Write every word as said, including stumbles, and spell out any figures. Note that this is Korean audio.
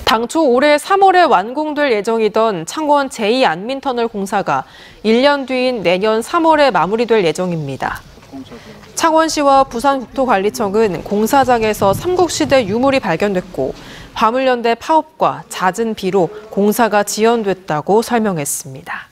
당초 올해 삼월에 완공될 예정이던 창원 제이 안민터널 공사가 일 년 뒤인 내년 삼월에 마무리될 예정입니다. 창원시와 부산국토관리청은 공사장에서 삼국시대 유물이 발견됐고 화물연대 파업과 잦은 비로 공사가 지연됐다고 설명했습니다.